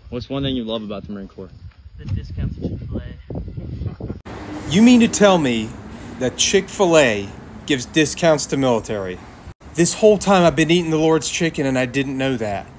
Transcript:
What's one thing you love about the Marine Corps? The discounts at Chick-fil-A. You mean to tell me that Chick-fil-A gives discounts to military? This whole time I've been eating the Lord's chicken and I didn't know that.